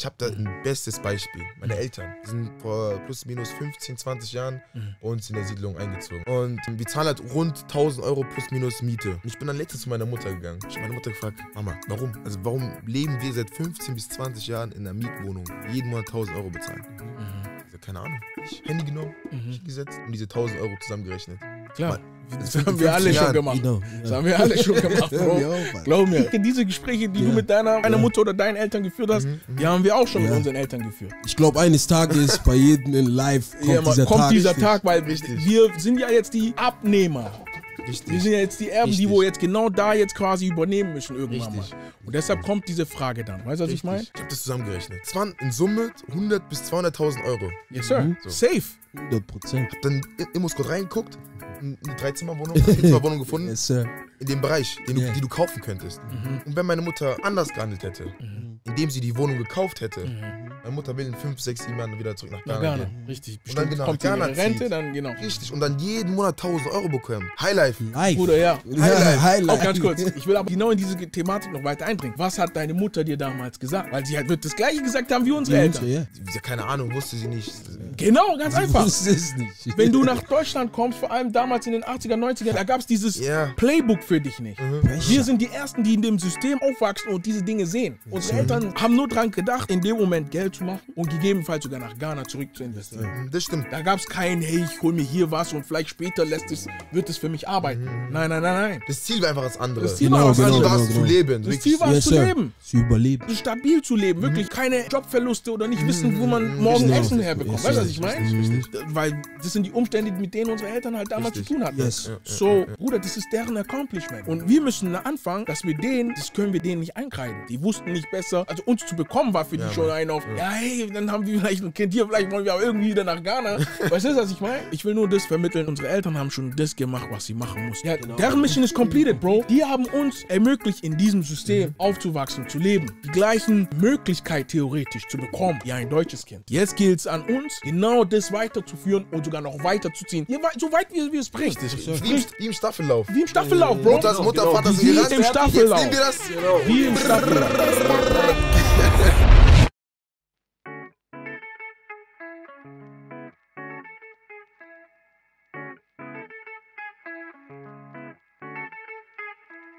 Ich habe da ein bestes Beispiel. Meine Eltern sind vor plus minus 15, 20 Jahren bei uns in der Siedlung eingezogen. Und wir zahlen halt rund 1000 Euro plus minus Miete. Und ich bin dann letztens zu meiner Mutter gegangen. Ich habe meine Mutter gefragt, Mama, warum? Also warum leben wir seit 15 bis 20 Jahren in einer Mietwohnung, jeden Monat 1000 Euro bezahlen? Ich sag, keine Ahnung. Ich Handy genommen, hingesetzt und diese 1000 Euro zusammengerechnet. Klar. Das haben wir alle schon gemacht. Das haben wir alle schon gemacht, Bro. Glaub mir. Diese Gespräche, die du mit deiner Mutter oder deinen Eltern geführt hast, die haben wir auch schon mit unseren Eltern geführt. Ich glaube, eines Tages bei jedem in Live kommt dieser Tag. Weil wir sind ja jetzt die Abnehmer. Richtig. Wir sind ja jetzt die Erben, die wo jetzt genau da jetzt quasi übernehmen müssen irgendwann mal. Und deshalb kommt diese Frage dann. Weißt du, was ich meine? Ich habe das zusammengerechnet. Es waren in Summe 100 bis 200.000 Euro. Yes, Sir. So. Safe. 100%. Hab dann in Moskau reingeguckt, eine 3-Zimmer-Wohnung, 4-Zimmer-Wohnung gefunden. Yes, Sir. In dem Bereich, die du kaufen könntest. Und wenn meine Mutter anders gehandelt hätte, indem sie die Wohnung gekauft hätte, meine Mutter will in 5, 6, 7 Jahren wieder zurück nach Ghana gehen. Richtig. Und dann genau, kommt Ghana die Rente, zieht. dann genau. Richtig. Und dann jeden Monat 1000 Euro bekommen. Highlife. Bruder, ja. Highlife. Auch ganz kurz. Ich will aber genau in diese Thematik noch weiter eindringen. Was hat deine Mutter dir damals gesagt? Weil sie halt wird das Gleiche gesagt haben wie unsere Eltern. Ja, keine Ahnung, wusste sie nicht. Genau, ganz einfach. Wusste es nicht. Wenn du nach Deutschland kommst, vor allem damals in den 80er, 90er, da gab es dieses Playbook für dich nicht. Wir sind die Ersten, die in dem System aufwachsen und diese Dinge sehen. Unsere Eltern haben nur dran gedacht, in dem Moment Geld zu machen und gegebenenfalls sogar nach Ghana zurück zu investieren. Das stimmt. Da gab es kein, hey, ich hol mir hier was und vielleicht später wird es für mich arbeiten. Nein. Das Ziel war einfach das andere. Das Ziel war was anderes. Zu leben. Das Ziel war es zu leben. Zu überleben. Stabil zu leben. Wirklich keine Jobverluste oder nicht wissen, wo man morgen Essen herbekommt. Weißt du, was ich meine? Weil das sind die Umstände, mit denen unsere Eltern halt damals zu tun hatten. So, Bruder, das ist deren Accomplishment. Und wir müssen anfangen, dass wir das können wir denen nicht einkreiden. Die wussten nicht besser. Also uns zu bekommen war für die schon ein auf, hey, dann haben wir vielleicht ein Kind hier, vielleicht wollen wir auch irgendwie wieder nach Ghana. Weißt du, was ich meine? Ich will nur das vermitteln. Unsere Eltern haben schon das gemacht, was sie machen mussten. Ja, deren Mission ist completed, Bro. Die haben uns ermöglicht, in diesem System aufzuwachsen, zu leben. Die gleichen Möglichkeit theoretisch zu bekommen wie ein deutsches Kind. Jetzt gilt es an uns, genau das weiterzuführen und sogar noch weiterzuziehen. So weit wie es bringt. Wie im Staffellauf. Wie im Staffellauf, Bro. Mutter, Vater sind wie gerannt. im Staffellauf. Jetzt nehmen wir das. Wie im Staffellauf.